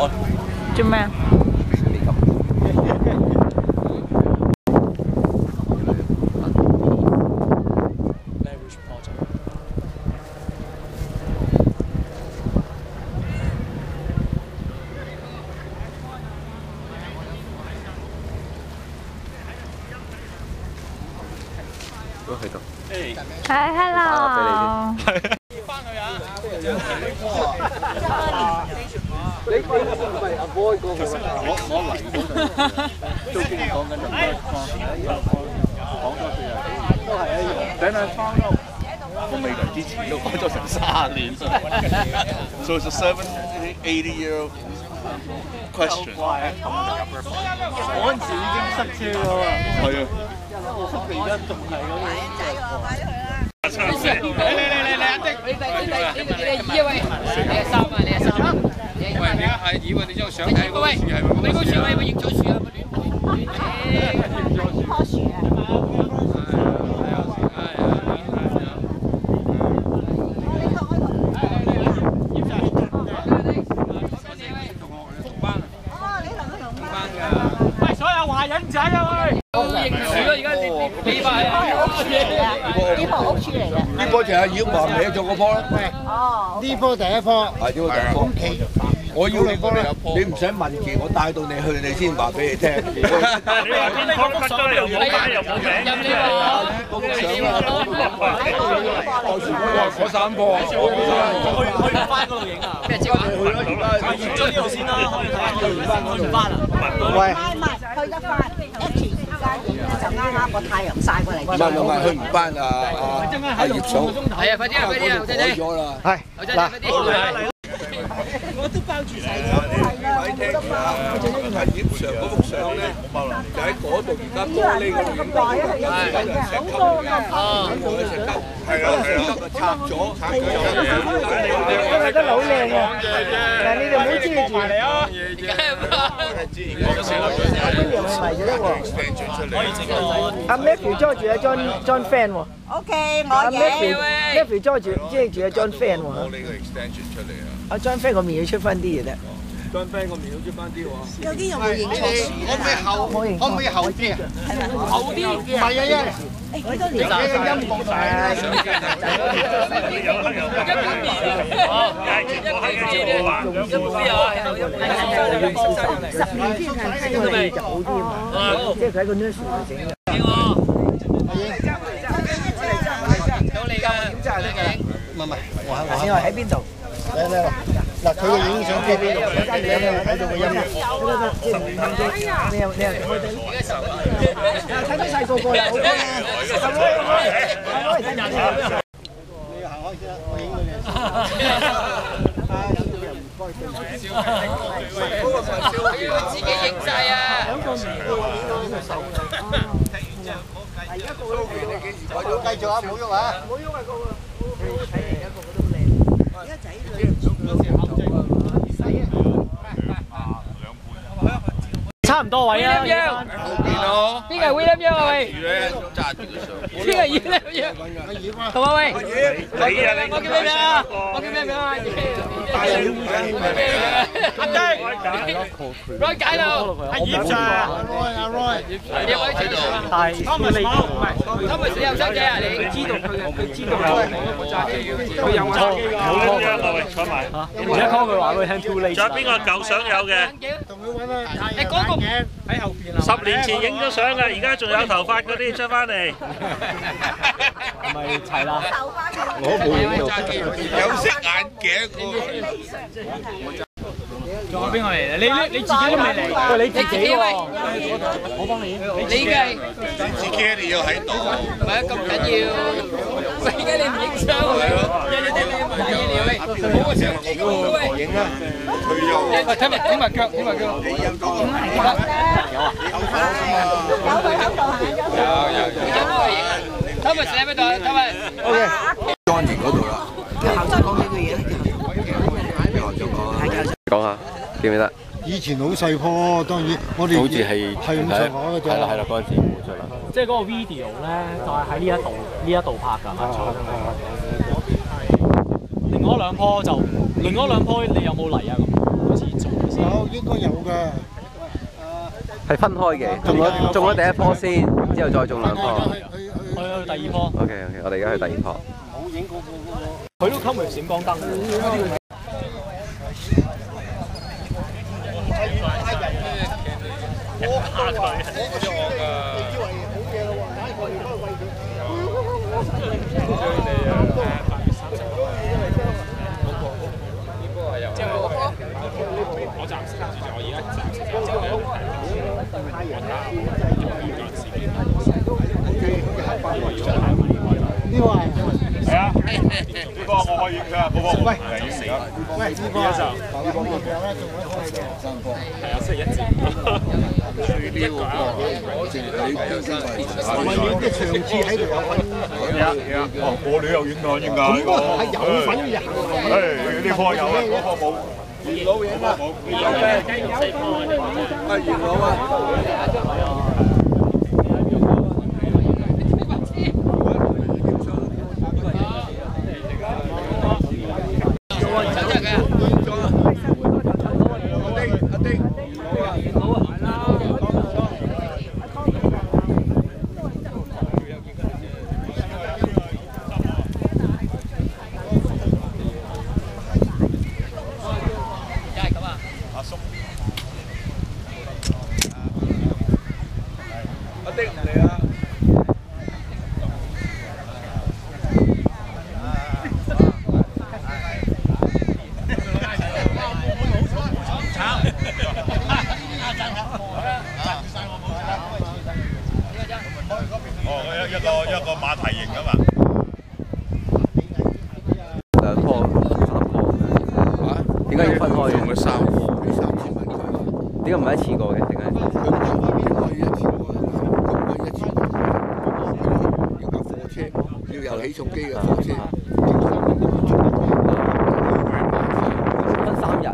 做咩啊？ 都喺度。 係 hello。 你唔係阿 boy 嗰個，我嚟嗰陣都經講緊講多四日，都係一樣。等下翻屋，我未嚟之前都講咗成30年。So it's a 80-year question。 嗰陣時已經塞車啦喎。 係啊。 塞而家仲係咁樣。 快啲去啦！ 你阿迪，你2位，你係3啊，你係3啊。喂，你係2位，你張相睇嗰個樹係咪？你嗰樹係咪認咗樹啊？ 棵樹啊！ 喂，所有華人仔啊喂！ 都認樹咯，而家你話呢棵屋樹嚟嘅。 呢棵就係妖話歪咗嗰棵啦。 哦。 呢棵第一棵。 係呢個第一棵。我要你你唔使問住，我帶到你去，你先話俾你聽。 你話邊棵乜相又冇解又冇名？ 任你話， 嗰3棵。 去唔翻嗰度影啊？ 咩照啊？ 去咗呢度先啦，去唔翻啊？ 喂。唔係，去得翻。一前而家影咧就啱啱個太陽曬過嚟。 唔係，去唔翻啊！阿葉嫂。 係啊，快啲啊，快啲啊，仔仔。 改咗啦。 係。 嗱，快啲。 我都包住晒。 睇聽阿葉 Sir 嗰幅相咧，就喺嗰度而家玻璃嗰度影到，好多㗎，係啊，拆咗， 因為得好靚啊！但你哋唔好遮住嚟啊！阿 Matthew 捉住阿 John Fan 喎。 OK，我阿影。 Matthew 捉住阿 John Fan 喎。 攞呢個 extension 出嚟啊！ 阿 John Fan 個面要出翻啲嘅啫。 張 friend 個面要出翻啲喎。 有啲有冇認錯樹？ 可唔可以後啲啊？後啲唔係啊， 幾多年？ 音樂大。10年先係聽過嚟就好啲啊嘛，即係佢喺個 nurse 度整嘅。 到你㗎，點真係得㗎？ 我先話喺邊度？嗱，佢個影相機邊度？睇到個音樂。你又睇到細個個啦，好嘅。你行開先啦，我影佢哋。 自己影晒啊！ 繼續啊，唔好喐啊！唔好喐啊，個個。差唔多位啊！ 邊個係 William Young 啊喂？邊個係 William Young？同我喂，我叫咩名啊？我叫咩名啊？阿丁 ，Roy 解到， 阿葉 Sir，阿 Roy， 葉位喺度， 係，Thomas 唔係 ，Thomas 你有相機啊？你知道佢知道佢有揸機㗎。 冇呢張啊喂，坐埋。 而家 call 佢話俾佢聽 too late。 仲有邊個舊相有嘅？ 同佢揾啊！ 你嗰個喺後邊啊 10年前影咗相嘅，而家仲有頭髮嗰啲出翻嚟。 係咪齊啦？ 我冇影到，有色眼鏡個。 仲有邊個嚟？你自己都未嚟，喂你自己喎，我幫你。 你嘅自己一定要喺度。 唔係啊，咁緊要。喂，而家你唔影相喎？唔緊要喂，好啊，成日我喂。 影啊！退休。 喂，聽埋腳，聽埋腳。 你有講有佢喺度係。 Thomas 喺邊度啊 ？Thomas。 莊田嗰度啦。 校長講幾句嘢咧？ 講下記唔記得？ 以前好細棵，當然我哋好似係係咁上下嘅啫。 係啦，嗰陣時冇出啦。 即係嗰個 video 咧，就係喺呢一度拍㗎。另外兩棵你有冇嚟啊？咁好似做先。 有應該有嘅。 係分開嘅，種咗第一棵先，之後再種兩棵。 去第二棵。 OK， 我哋而家去第二棵。 冇影過佢都溝埋閃光燈。 我暫時住我而家暫時就呢個係係啊，呢個我可以㗎，嗰個我係要死。 喂，呢個就呢個仲可以嘅3棵。 係啊，星期一至最呢個我哋啲上次喺度有份。 哦，我旅遊院啊，應該呢個係有份嘅。 呢棵有啊，嗰棵冇。 元老影啊，元老咩？元老啊！ 一個馬蹄形㗎嘛。 2棵、3棵。啊？點解要分開嘅？ 用咗3棵，俾3000蚊佢。 點解唔係一次過嘅？定係？ 佢可以一次過，咁咪一次過。要架貨車，要有起重機嘅貨車。 分3日。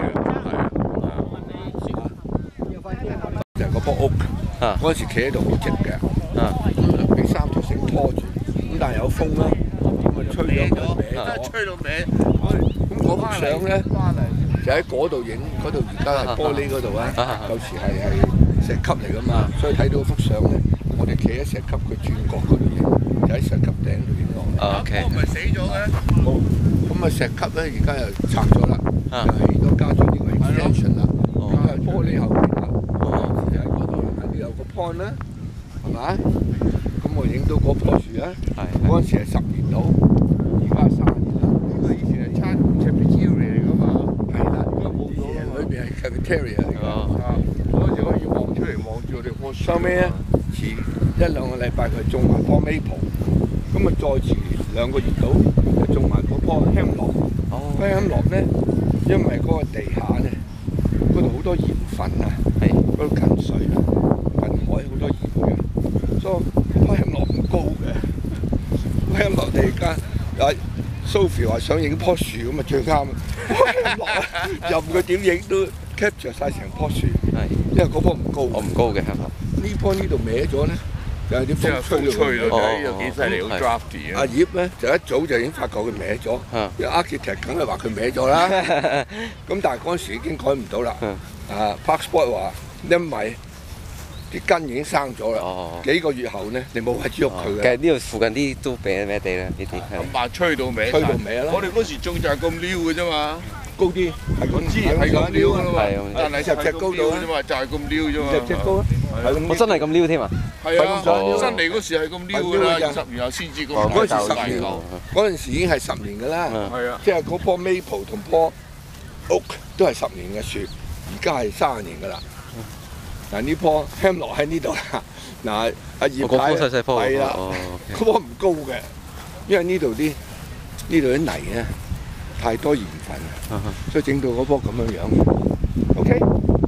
就係嗰棵屋，嗰陣時企喺度好直嘅，咁俾3條繩拖住，咁但係有風啦，咁咪吹咗佢歪，吹到歪。咁嗰幅相咧就喺嗰度影，嗰度而家係玻璃嗰度啊，舊時係石級嚟噶嘛，所以睇到幅相咧，我哋企喺石級佢轉角嗰度影，就喺石級頂度影落嚟。 OK。 唔係死咗嘅，冇。咁啊石級咧而家又拆咗啦，就起咗加咗呢個 extension 啦，加喺玻璃後邊啦。有個 point 啦，係嘛？咁我影到嗰棵樹啊，嗰陣時係10年到，而家係30年啦。呢個以前係餐館 cafeteria 嚟㗎嘛，係啦，而家冇咗啦。裏邊係 cafeteria 嚟㗎，嗰陣時可以望出嚟望住我哋棵樹。收尾咧，遲1-2個禮拜佢種埋棵 maple，咁啊再遲2個月到就種埋嗰棵 hemlock。hemlock 咧，因為嗰個地下咧，嗰度好多鹽分啊，嗰度近水啊。海好多鹽嘅，所以開落唔高嘅。開落地間啊 ，Sophie 話想影棵樹咁啊最啱。開落任佢點影都 capture 晒成棵樹，因為嗰棵唔高。 我唔高嘅係嘛？ 呢棵呢度歪咗咧，就係啲風吹到， 又幾犀利，好 drafty 啊！ 阿葉咧就一早就已經發覺佢歪咗，因為 architect 梗係話佢歪咗啦。咁但係嗰陣時已經改唔到啦。Park Sport 話因為啲根已經生咗啦，幾個月後咧，你冇位置喐佢嘅。 其實呢度附近啲都歪歪地啦，呢啲係。 咁但係吹到歪啦。 我哋嗰時種就係咁撩嘅啫嘛， 高啲係咁知係咁撩㗎嘛，但係隻高度啫嘛， 就係咁撩啫嘛。 隻高我真係咁撩添啊！ 係啊，新嚟嗰時係咁撩㗎啦，20年後先至咁。 嗰陣時10年，嗰陣時已經係10年㗎啦。係啊，即係嗰棵 maple 同棵 oak 都係10年嘅樹，而家係30年㗎啦。嗱呢棵 hemlock 喺呢度啦，嗱阿葉太係啦，嗰棵唔高嘅，因為呢度啲泥咧太多鹽分，所以整到嗰棵咁樣樣。OK。